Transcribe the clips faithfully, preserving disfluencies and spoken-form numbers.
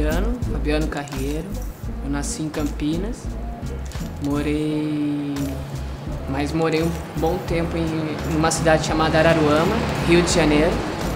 Fabiano, Fabiano Carreiro. Eu nasci em Campinas, morei, mas morei um bom tempo em uma cidade chamada Araruama, Rio de Janeiro.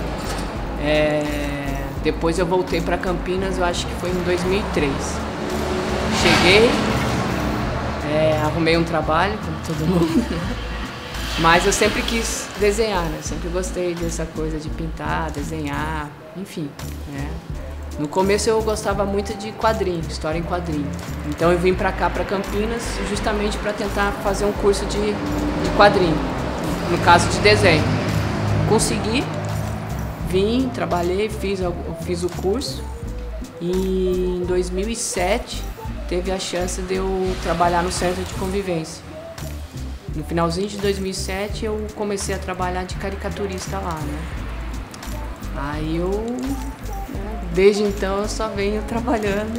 É, depois eu voltei para Campinas, eu acho que foi em dois mil e três. Cheguei, é, arrumei um trabalho, como todo mundo, mas eu sempre quis desenhar, né? Sempre gostei dessa coisa de pintar, desenhar, enfim, né? No começo eu gostava muito de quadrinho, história em quadrinho. Então eu vim para cá, para Campinas, justamente para tentar fazer um curso de, de quadrinho, no caso de desenho. Consegui, vim, trabalhei, fiz, fiz o curso e em dois mil e sete teve a chance de eu trabalhar no Centro de Convivência. No finalzinho de dois mil e sete eu comecei a trabalhar de caricaturista lá, né? Aí eu, desde então eu só venho trabalhando,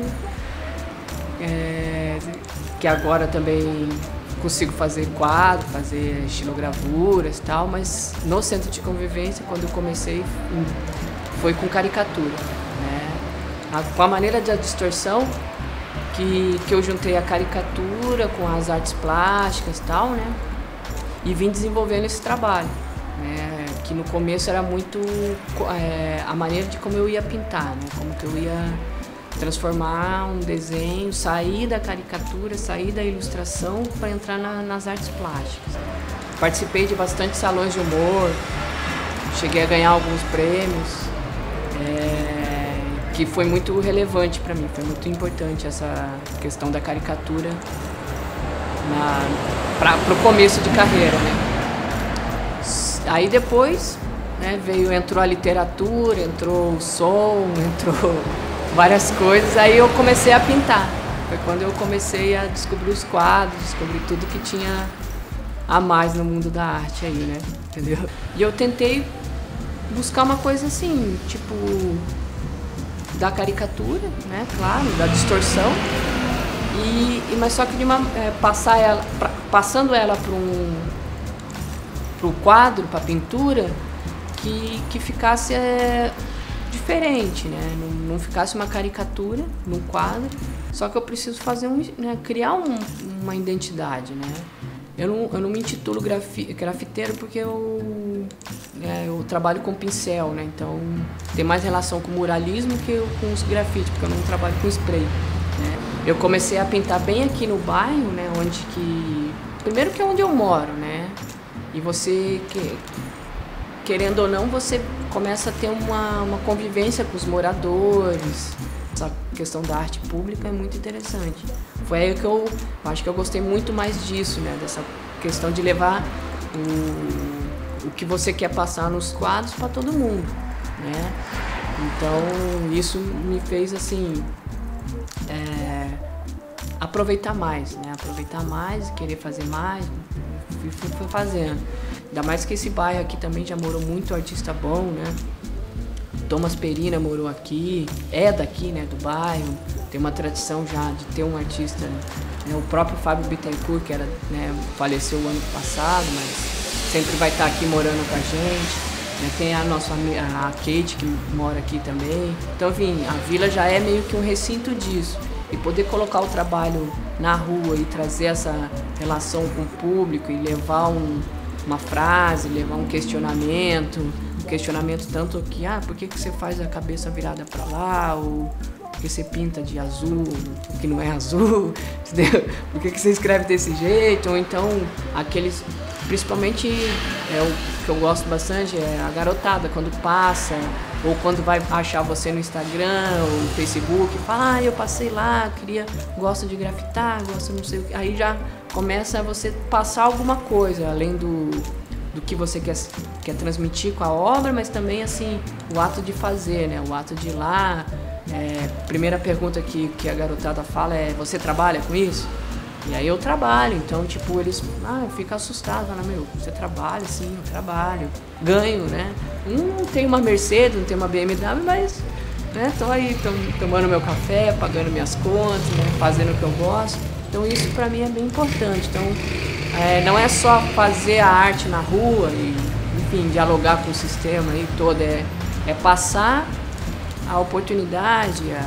é, que agora também consigo fazer quadro, fazer estilogravuras e tal, mas no Centro de Convivência, quando eu comecei, foi com caricatura, né? Com a maneira da distorção, que, que eu juntei a caricatura com as artes plásticas e tal, né? E vim desenvolvendo esse trabalho, né? Que no começo era muito é, a maneira de como eu ia pintar, né? Como que eu ia transformar um desenho, sair da caricatura, sair da ilustração para entrar na, nas artes plásticas. Participei de bastante salões de humor, cheguei a ganhar alguns prêmios, é, que foi muito relevante para mim, foi muito importante essa questão da caricatura para o começo de carreira, né? Aí depois, né, veio, entrou a literatura, entrou o som, entrou várias coisas, aí eu comecei a pintar. Foi quando eu comecei a descobrir os quadros, descobrir tudo que tinha a mais no mundo da arte aí, né? Entendeu? E eu tentei buscar uma coisa assim, tipo, da caricatura, né? Claro, da distorção, e, e mas só que de uma, é, passar ela, pra, passando ela para um pro quadro, para a pintura, que, que ficasse é, diferente, né? Não, não ficasse uma caricatura num quadro, só que eu preciso fazer um, né, criar um, uma identidade, né? Eu não, eu não me intitulo grafi, grafiteiro porque eu, é, eu trabalho com pincel, né? Então tem mais relação com muralismo que eu, com os grafites, porque eu não trabalho com spray, né? Eu comecei a pintar bem aqui no bairro, né? Onde que, primeiro que é onde eu moro, né? E você, que, querendo ou não, você começa a ter uma, uma convivência com os moradores. Essa questão da arte pública é muito interessante. Foi aí que eu, eu acho que eu gostei muito mais disso, né? Dessa questão de levar o, o que você quer passar nos quadros para todo mundo, né? Então isso me fez assim é, aproveitar mais, né? Aproveitar mais, querer fazer mais. Fui, fui, fui fazendo. Ainda mais que esse bairro aqui também já morou muito artista bom, né? Thomas Perina morou aqui, é daqui, né, do bairro. Tem uma tradição já de ter um artista, né? O próprio Fábio Bittencourt, que era, né, faleceu o ano passado, mas sempre vai estar aqui morando com a gente, né? Tem a nossa amiga, a Kate, que mora aqui também. Então, enfim, a vila já é meio que um recinto disso. E poder colocar o trabalho na rua e trazer essa relação com o público e levar um, uma frase, levar um questionamento, um questionamento tanto que, ah, por que, que você faz a cabeça virada para lá, ou por que você pinta de azul, que não é azul, entendeu? Por que, que você escreve desse jeito, ou então aqueles, principalmente é, o que eu gosto bastante é a garotada, quando passa, ou quando vai achar você no Instagram ou no Facebook, fala, ah, eu passei lá, queria, gosto de grafitar, gosto não sei o que. Aí já começa a você passar alguma coisa, além do, do que você quer, quer transmitir com a obra, mas também assim, o ato de fazer, né? O ato de ir lá. É, primeira pergunta que, que a garotada fala é, você trabalha com isso? E aí eu trabalho, então tipo, eles ah, ficam assustados, falam, meu, você trabalha? Sim, eu trabalho, ganho, né? Não tem uma Mercedes, não tem uma B M W, mas né, tô aí tô, tomando meu café, pagando minhas contas, né, fazendo o que eu gosto. Então isso pra mim é bem importante. Então é, não é só fazer a arte na rua e, enfim, dialogar com o sistema aí todo, é, é passar a oportunidade, a,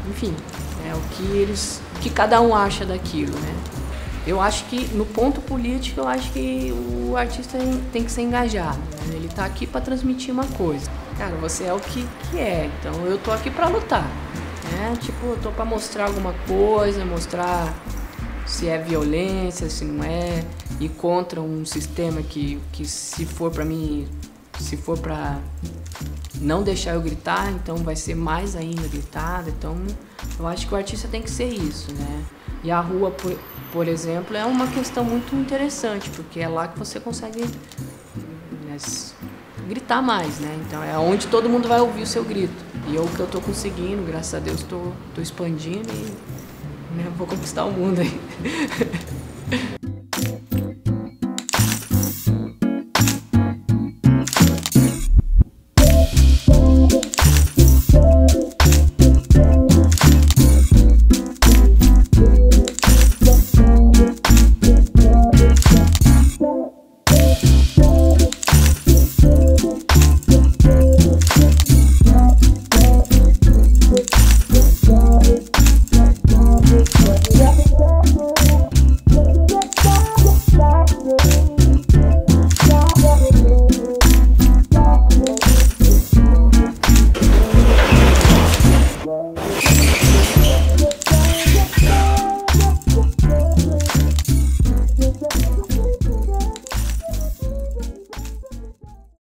enfim, é o que eles, o que cada um acha daquilo, né? Eu acho que no ponto político, eu acho que o artista tem que ser engajado, né? Ele tá aqui para transmitir uma coisa. Cara, você é o que, que é, então eu tô aqui para lutar, né? Tipo, eu tô para mostrar alguma coisa, mostrar se é violência, se não é, ir contra um sistema que, que se for para mim, se for para não deixar eu gritar, então vai ser mais ainda gritado. Então eu acho que o artista tem que ser isso, né? E a rua, por, por exemplo, é uma questão muito interessante, porque é lá que você consegue, né, gritar mais, né? Então é onde todo mundo vai ouvir o seu grito. E eu que eu tô conseguindo, graças a Deus, tô, tô expandindo e, né, vou conquistar o mundo aí.